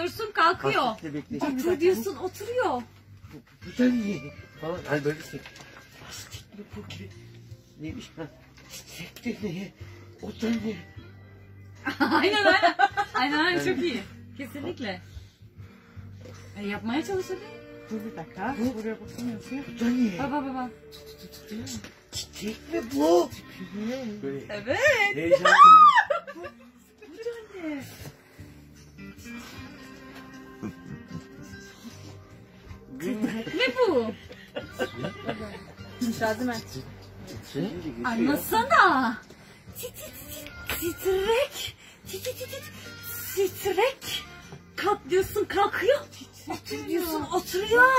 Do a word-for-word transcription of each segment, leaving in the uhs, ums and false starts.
diyorsun kalkıyor. Otur diyorsun oturuyor. Bu da niye? Falan hani böyle şey. Lastikli bu gibi. Neymiş ha? Sekte ne? O da ne? Aynen aynen. Aynen aynen çok iyi. Kesinlikle. E, yapmaya çalışalım. Dur bir dakika. Buraya bakmıyorsun. Bu da niye? Baba baba. Çiçek mi bu? Böyle Evet. heyecanlı. Bu da ne? Ne bu? Şazimen. Anlasana. Tit tit tit titrek. Tit tit tit titrek. Kalk diyorsun kalkıyor. Otur diyorsun oturuyor.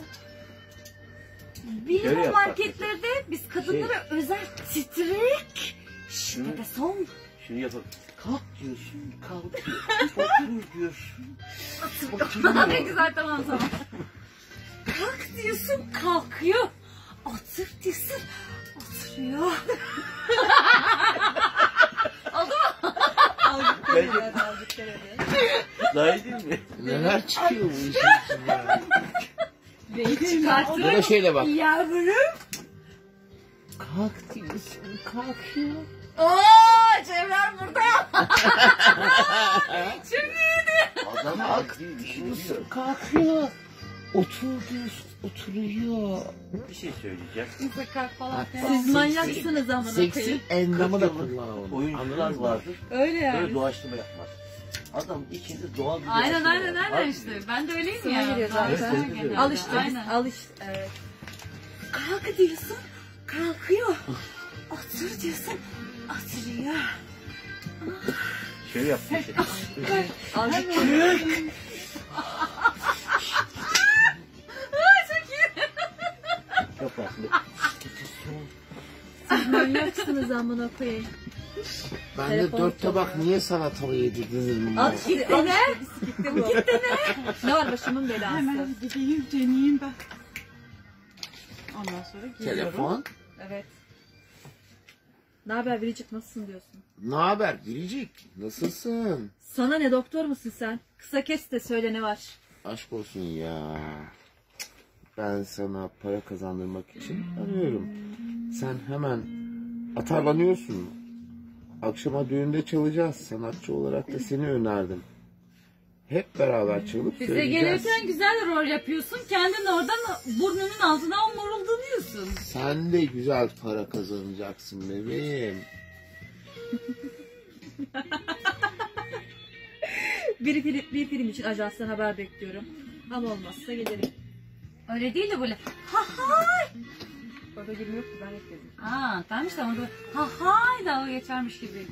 Bizim marketlerde biz kadınlara şey, özel titrek. Şunu, Bebe son. Şunu yapalım. Kalk diyorsun kalkıyor. Otur diyorsun. Otur. Ne güzel tamam tamam. Kalk diyorsun kalkıyor. Otur diyorsun oturuyor. Oldu mu? Aldık kereden aldık kereden. Daha iyi değil mi? Neler çıkıyor bu işin içinden? Çıkartıyor. Bu da şöyle bak. Yavrum. Kalk diyorsun kalkıyor. Ooo Cevher burada. Çok iyiydi. Adam kalk diyorsun kalkıyor. Otur diyorsun oturuyor. Bir şey söyleyeceğim. Sakar falan. Siz manyaksınız amına koyayım. Seksin endamı da kullanalım. Oyuncular vardır. Öyle yani. Böyle doğaçlama yapmaz. Adam içinde doğal bir Aynen doğaçlama aynen yapar. aynen işte. Ben de öyleyim Sana ya. geliyor zaten. Evet, evet, evet. Al işte biz, Aynen. al işte. Evet. Kalk diyorsun. Kalkıyor. Otur diyorsun. Oturuyor. Şöyle yapmış. Azıcık Yaparsın. siz manyaksınız amına koyayım. Ben de Telefon dört tabak çalıyor. niye salatalı yedirdiniz Al bunu? işte al işte. Gitti bu. Gitti ne? Ne var başımın belası? Hemen gideyim deneyeyim bak. Ondan sonra giyiyorum. Telefon. Evet. Ne haber Biricik nasılsın diyorsun? Ne haber Biricik? Nasılsın? Sana ne doktor musun sen? Kısa kes de söyle ne var? Aşk olsun ya. Ben sana para kazandırmak için arıyorum. Sen hemen atarlanıyorsun. Akşama düğünde çalacağız. Sanatçı olarak da seni önerdim. Hep beraber çalıp Bize söyleyeceğiz. gelirken güzel rol yapıyorsun. Kendin oradan burnunun altına moruldunuyorsun. Sen de güzel para kazanacaksın bebeğim. Bir film, bir film için ajanstan haber bekliyorum. Ama olmazsa gelirim. Öyle değil de böyle ha hay. Orada film yok ki ben ekledim. Aa tamam işte ama böyle ha hay dalga geçermiş gibi.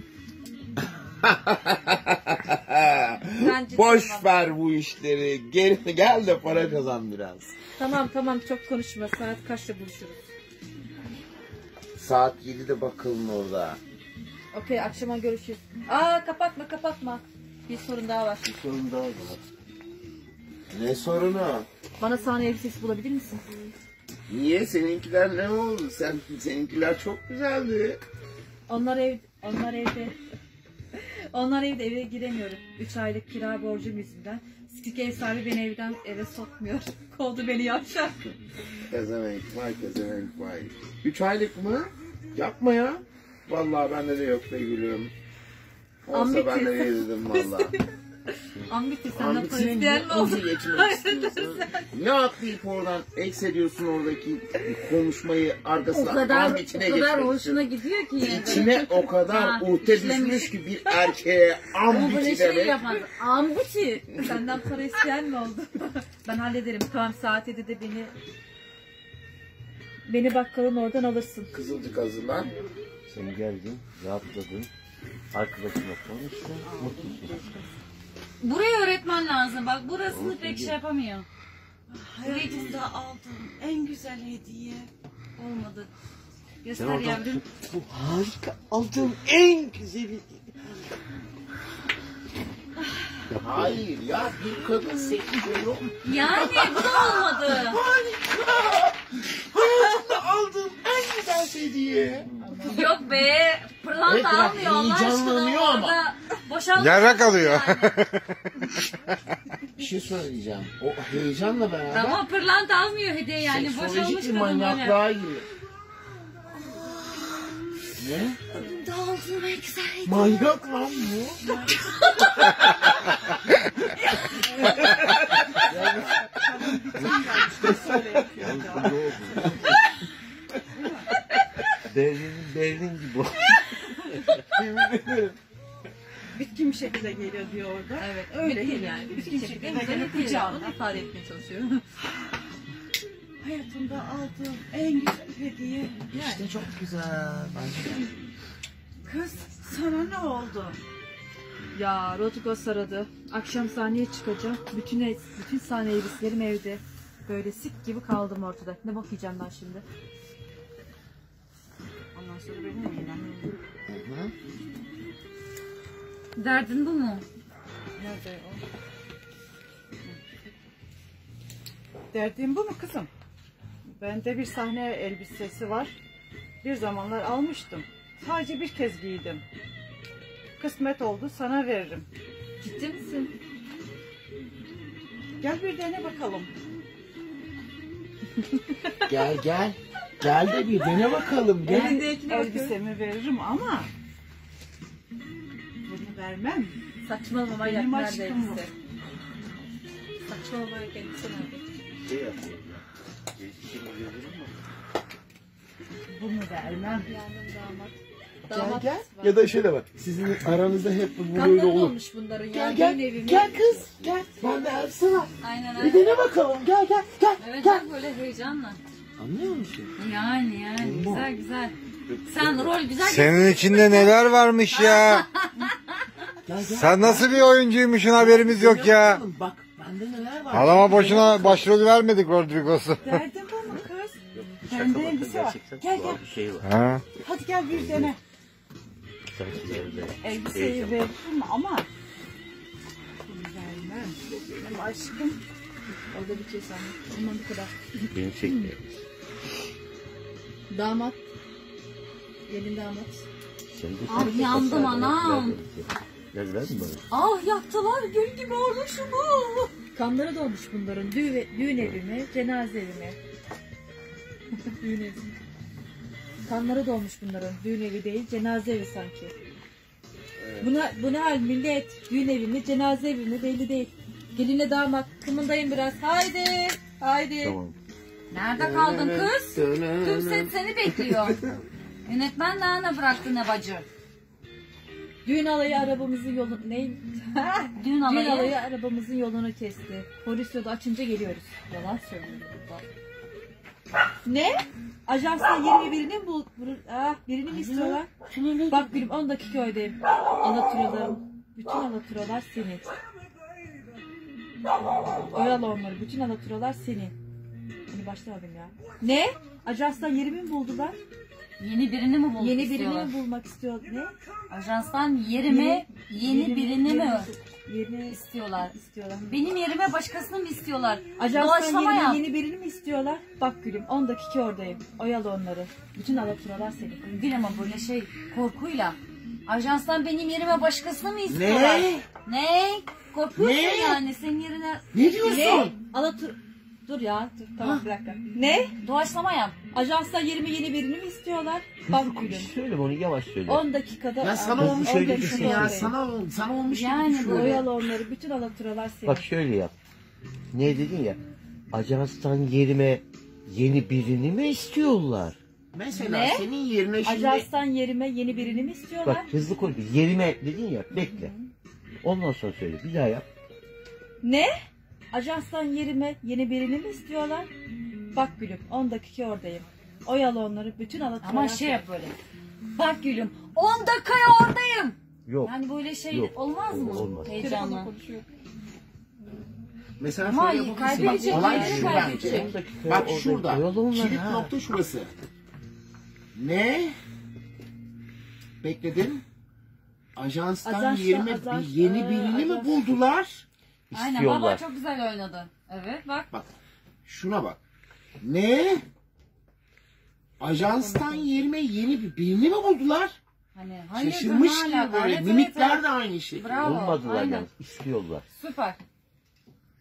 Bence Boş tamam. ver bu işleri. Gel, gel de para kazan biraz. Tamam tamam çok konuşma. Saat kaçta buluşuruz? Saat yedide bakalım orada. Okey akşama görüşürüz. Aa kapatma kapatma. Bir sorun daha var. Bir sorun daha var. Ne sorunu? Bana sahne elbisesi bulabilir misin? Niye? Seninkiler ne oldu? Sen seninkiler çok güzeldi. Onlar ev, onlar evde. Onlar evde eve giremiyorum. Üç aylık kira borcum yüzünden. Sikik ev sahibi beni evden eve sokmuyor. Kovdu beni yapacak. Kezemek var, kezemek var. Üç aylık mı? Yapma ya. Vallahi bende de yok be gülüm. Olsa Ambiti. ben de yedim vallahi. Ambiti senden para Ambitine isteyen mi oldu? nasıl geçmek istiyorsun? Ne atlayıp oradan eksediyorsun oradaki konuşmayı O arkasından kadar, ambitine o kadar geçmek hoşuna istiyorsun. gidiyor ki yine. İçine o kadar Ha, uhde işlemiş. düşmüş ki bir erkeğe Ama böyle ambiti şey demek. yapmaz. Ambuti. Senden para isteyen mi oldu? Ben hallederim. Tamam saat yedide beni beni bakkalın oradan alırsın. Kızılcık hazırlan. Sen geldin, rahatladın. Arkadaşınla konuştun, mutlusun. Burayı öğretmen lazım. Bak burasını pek şey yapamıyor. Hayatımda aldığım en güzel hediye. Olmadı. Sen Göster oradan yavrum. bu harika aldığım en güzeli. Hayır ya bir kadın seçiyor. Yani bu da olmadı. Hayatımda aldığım en güzel hediye. Yok be. Pırlanta Evet, bak, almıyor Allah aşkına. heyecanlanıyor ama. Orada boşaltıyor. Yarrak alıyor. Yani. bir şey söyleyeceğim. O heyecanla beraber Ama pırlanta almıyor hediye yani. Boş olmuş seksolojik bir kadın böyle. manyaklığa giriyor. Ne? Dağıldım ne güzel. Manyak lan bu. Berlin, Berlin gibi o. Bitkin bir şekilde geliyor diyor orada. Evet. Öyle bitkin yani. yani. Bitkin Bitkin şekilde şekilde gelip gelip kucağına. kucağına ifade etmeye çalışıyor. Hayatımda aldığım en güzel hediye. İşte çok güzel. Bence de. Kız sana ne oldu? Ya Rodrigos aradı. Akşam sahneye çıkacağım. Bütün el- bütün sahne elbiselerim evde. Böyle sik gibi kaldım ortada. Ne bok yiyeceğim ben şimdi? Ondan sonra benim yine. Hı hı. Derdin bu mu? Nerede o? Derdim bu mu kızım? Bende bir sahne elbisesi var. Bir zamanlar almıştım. Sadece bir kez giydim. Kısmet oldu, sana veririm. Ciddi misin? Gel bir dene bakalım. Gel gel. Gel de bir dene bakalım. Gel. Elindekine bakıyorum. Elbisemi veririm ama bunu vermem. Saçmalama Benim yak nerede aşkım elbise? Saçmalama yak elbise nerede? Şey yapıyor. Gelişimi veririm mi? Bunu vermem. Yandım damat. Gel Damat gel. var. Ya da şöyle bak. Sizin aranızda hep bu böyle Kanları olur. olmuş bunların ya. Gel gel. Düğün evi mi? Gel kız. Gel. Ben de Ersin'e. Aynen Bir aynen. dene bakalım. Gel gel. Gel. Evet Gel. bak böyle heyecanla. Anlıyor musun? Yani yani güzel güzel. Sen rol güzel. Senin içinde neler varmış ya? Gel gel. Sen nasıl bir oyuncuymuşsun, haberimiz yok ya. Bakalım, bak bende neler var. Adama boşuna başrolü vermedik Rodrigos'u. Derdim bu mu kız? Bende elbise var. Gel gel. Bir şey var. Ha? Hadi gel bir dene. Sanki evde. Elbiseyi veririm ama bunu vermem. Benim aşkım. Orada bir şey sandım. Bundan bu kadar. Beni çekmiyor. Damat. Gelin damat. Ah yandım anam. Gel ver mi bana? Ah yaktılar gül gibi olmuşum bu. Kanları dolmuş bunların. Düğün, düğün evi mi? Cenaze evi mi? Düğün evi. Kanları dolmuş bunların. Düğün evi değil, cenaze evi sanki. Buna, bu ne hal millet? Düğün evi mi, cenaze evi mi belli değil. Gelinle damat. Kımıldayın biraz. Haydi. Haydi. Tamam. Nerede kaldın kız? Tüm set seni bekliyor. Yönetmen nerede bıraktı ne bacı? Düğün alayı arabamızın yolu... Ne? Düğün Düğün alayı. alayı arabamızın yolunu kesti. Polis yolu açınca geliyoruz. Yalan söylüyorum burada. Ne? Ajanstan yeni birini mi bul... bul- Ah, birini mi istiyorlar? Bak gülüm on dakika ödeyim. Alaturalarım. Bütün alaturalar senin. Oyalı onları. Bütün alaturalar senin. Hani başlamadım ya. Ne? Ajanstan yerimi mi buldular? Yeni birini mi bulmak Yeni birini istiyorlar? mi bulmak istiyor? Ne? Ajanstan yerime yeni, birini mi Yeni istiyorlar? istiyorlar. Benim yerime başkasını mı istiyorlar? Ajanstan Doğaçlama yerine yap. yeni birini mi istiyorlar? Bak gülüm on dakika oradayım. Oyalı onları. Bütün alaturalar senin. Gül ama böyle şey korkuyla. Ajanstan benim yerime başkasını mı istiyorlar? Ne? Ne? Korkuyorsun Ne? yani senin yerine Ne diyorsun? Ne? Alatur... Dur ya. Dur, tamam bir dakika. Ne? doğaçlama yap. Ajanstan yerime yeni birini mi istiyorlar? Bak gülüm. Söyle onu yavaş söyle. on dakikada... Ya sana on olmuş dakika öyle düşün ya. oradayım. Sana, sana olmuş Yani gibi düşün. böyle. Oyalı onları. Bütün alaturalar senin. Bak şöyle yap. Ne dedin ya? Ajanstan yerime yeni birini mi istiyorlar? Mesela Ne? senin yerine şimdi... Ajanstan yerime yeni birini mi istiyorlar? Bak hızlı konuş. Yerime dedin ya. Bekle. Ondan sonra söyle. Bir daha yap. Ne? Ajanstan yerime yeni birini mi istiyorlar? Bak gülüm on dakika oradayım. Oyalı onları bütün alaturalar. Ama şey yap böyle. Bak gülüm on dakikaya oradayım. Yok. Yani böyle şey Yok. olmaz mı? Olmaz. Heyecanla. Mesela Ama şöyle yapabilirsin. kaybedecek, Bak, olay yerini şu kaybedecek. bence. on dakika Bak orada şurada. oyalı onlar Kilit ha. nokta şurası. Ne? Bekledim. Ajanstan Ajanstan- yerime ajans- bir yeni e, birini mi ajans- buldular? Aynen İstiyorlar. baba çok güzel oynadı. Evet bak. Bak. Şuna bak. Ne? Ajanstan yerime yeni bir birini mi buldular? Hani hayırdır Şaşırmış ne gibi alaka? böyle. Evet, Mimikler evet, de aynı şey. Bravo. Bulmadılar aynen. yani. İstiyorlar. Süper.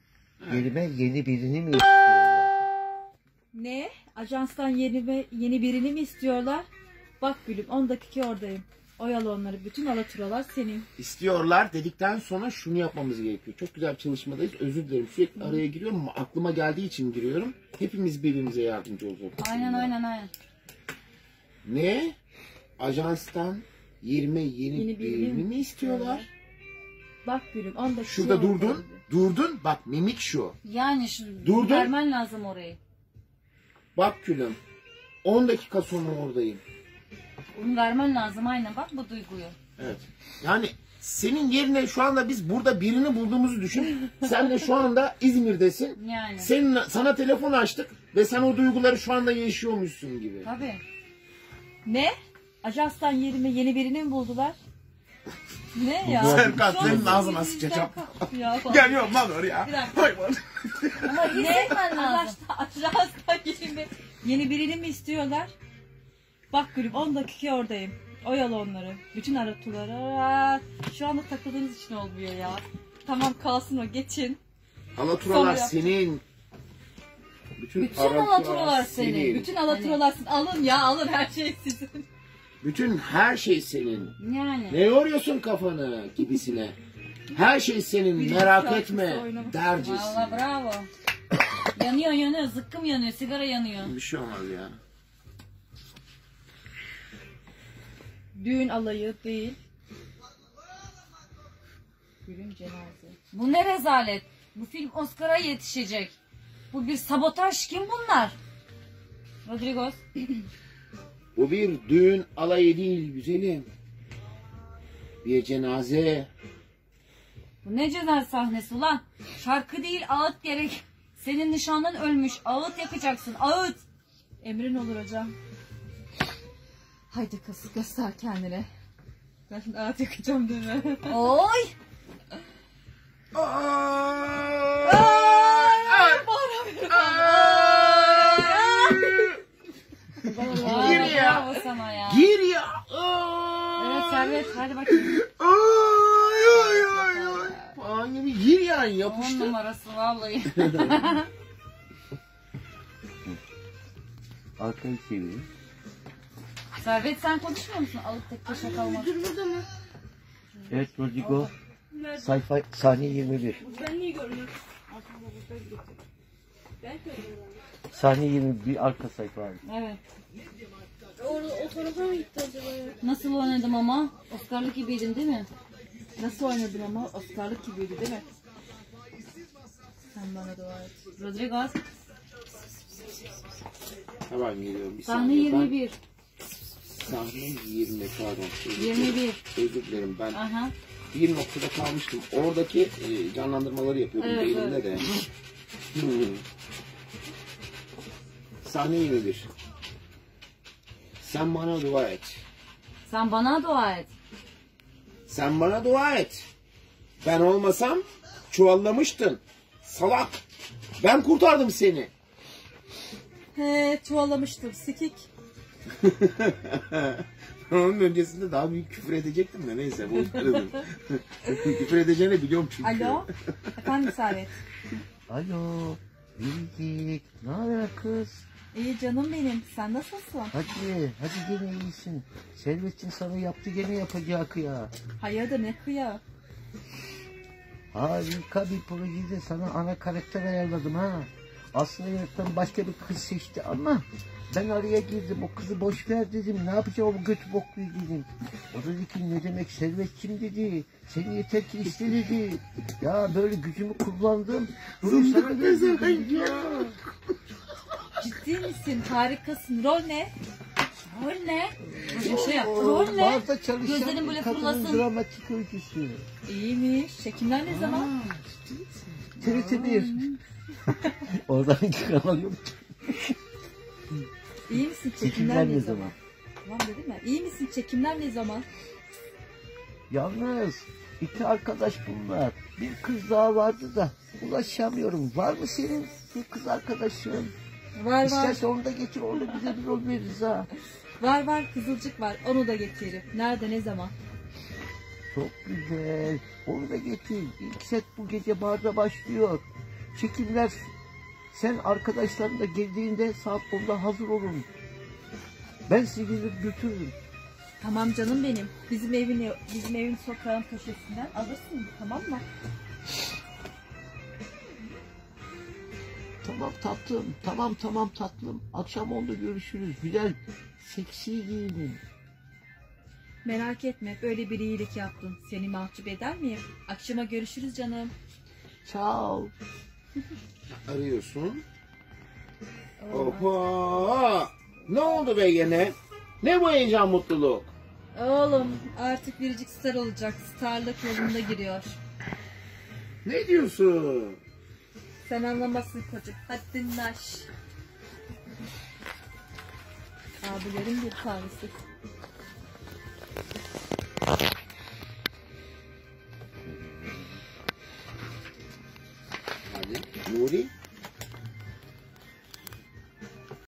yerime yeni birini mi istiyorlar? Ne? Ajanstan yeni, yeni birini mi istiyorlar? Bak gülüm on dakika oradayım. Oyalı onları. Bütün alaturalar senin. İstiyorlar dedikten sonra şunu yapmamız gerekiyor. Çok güzel bir çalışmadayız. Özür dilerim. Sürekli araya giriyorum ama aklıma geldiği için giriyorum. Hepimiz birbirimize yardımcı olacağız. Aynen aynen aynen. Ne? Ajanstan yerime yeni, Yeni birini birini mi mi istiyorlar? Bak gülüm on dakika Şurada oradayım. durdun. Durdun. Bak mimik şu. Yani şu Durdun. vermen lazım orayı. Bak gülüm. on dakika sonra oradayım. Bunu vermen lazım aynen bak bu duyguyu. Evet. Yani senin yerine şu anda biz burada birini bulduğumuzu düşün. Sen de şu anda İzmir'desin. Yani. Senin, sana telefon açtık ve sen o duyguları şu anda yaşıyormuşsun gibi. Tabii. Ne? Ajanstan yerime yeni birini mi buldular? Ne ya? Serkan, Şu an senin ağzına yüzünden sıçacağım. kalk- Ya falan. Geliyorum lan oraya. Bir dakika. Hayvan. Ama hissetmen lazım. Ajanstan, ajanstan yerime yeni birini mi istiyorlar? Bak gülüm on dakika oradayım. Oyalı onları. Bütün aratulara. Şu anda takıldığınız için olmuyor ya. Tamam kalsın o geçin. Alaturalar Sonra- senin. Bütün, Bütün alaturalar senin. Bütün alaturalar sizin. Alın ya alın her şey sizin. Bütün her şey senin. Yani. Ne yoruyorsun kafanı gibisine. Her şey senin, Bir merak şarkısı etme oynamak. dercesi. Valla bravo. yanıyor yanıyor zıkkım yanıyor sigara yanıyor. Bir şey olmaz ya. Düğün alayı değil. Gülüm cenaze. Bu ne rezalet. Bu film Oscar'a yetişecek. Bu bir sabotaj kim bunlar? Rodrigos. Bu bir düğün alayı değil güzelim. Bir cenaze. Bu ne cenaze sahnesi ulan? Şarkı değil ağıt gerek. Senin nişanlın ölmüş. Ağıt yakacaksın ağıt. Emrin olur hocam. Haydi kız göster kendini. Ben şimdi ağıt yakacağım değil mi? Oy. Gir ya. Bravo sana ya. Gir ya. Evet Servet hadi bakayım. Ay ay ay ay. Falan gibi gir yani On yapıştır. numarası vallahi. Arkayı çevirin. Servet sen konuşmuyor musun? Alıp tek başına kalmak. Evet Rodrigo. Sayfa sahne yirmi bir. Ben niye görmüyorum? Sahne yirmi bir arka sayfa abi. Evet. Orada o tarafa mı gitti acaba ya? Nasıl oynadım ama? Oscar'lık gibiydim değil mi? Nasıl oynadım ama Oscar'lık gibiydi değil mi? Sen bana dua et. Rodrigos. Hemen geliyorum bir Sahne saniye. yirmi bir. Ben, sahne yirmi pardon. Özür yirmi bir. dilerim. Özür dilerim ben. Aha. Bir noktada kalmıştım. Oradaki e, canlandırmaları yapıyordum Evet, beynimde de. Hmm. Sahne yirmi bir. Sen bana dua et. Sen bana dua et. Sen bana dua et. Ben olmasam çuvallamıştın. Salak. Ben kurtardım seni. He çuvallamıştım sikik. Onun öncesinde daha büyük küfür edecektim de neyse bozkırdım. Küfür edeceğini biliyorum çünkü. Alo. Efendim Servet. Alo. Bildik. Ne haber kız? İyi canım benim. Sen nasılsın? Hadi. Hadi gene iyisin. Servet'in sana yaptı gene yapacağı kıya. Hayırdır ne kıya? Harika bir projede sana ana karakter ayarladım ha. Aslında yönetmen başka bir kız seçti ama ben araya girdim. O kızı boş ver dedim. Ne yapacağım o götü bokluyu dedim. O dedi ki ne demek Servet kim dedi. Seni yeter ki iste dedi. Ya böyle gücümü kullandım. Bunu sana verdim ya. Ciddi misin? Harikasın. Rol ne? Rol ne? Bir şey yap. O Rol ne? barda çalışan Gözlerin böyle bir kadının fırlasın. dramatik öyküsü. İyiymiş. Çekimler ne zaman? T R T bir. Oradan iki kanal yok. İyi misin? Çekimler, Çekimler ne ne zaman? zaman? Tamam dedim ya. İyi misin? Çekimler ne zaman? Yalnız iki arkadaş bunlar. Bir kız daha vardı da ulaşamıyorum. Var mı senin bir kız arkadaşın? Var var. İstersen onu da getir, orada bize bir rol veririz ha. Var var. Kızılcık var. Onu da getiririm. Nerede ne zaman? Çok güzel. Onu da getir. İlk set bu gece barda başlıyor. Çekimler, sen arkadaşlarınla geldiğinde saat onda hazır olun. Ben sizi gelip götürürüm. Tamam canım benim. Bizim evin bizim evin sokağın köşesinden alırsın, tamam mı? Tamam tatlım, tamam tamam tatlım. Akşam onda görüşürüz. Güzel, seksi giyinin. Merak etme, böyle bir iyilik yaptın. Seni mahcup eder miyim? Akşama görüşürüz canım. Sağ ol. Arıyorsun. Oha! Ne oldu be gene? Ne bu heyecan, mutluluk? Oğlum artık biricik star olacak. Starlık yolunda giriyor. Ne diyorsun? Sen anlamazsın koçum. Haddini aş. Abilerin bir tanesi. Hadi Nuri.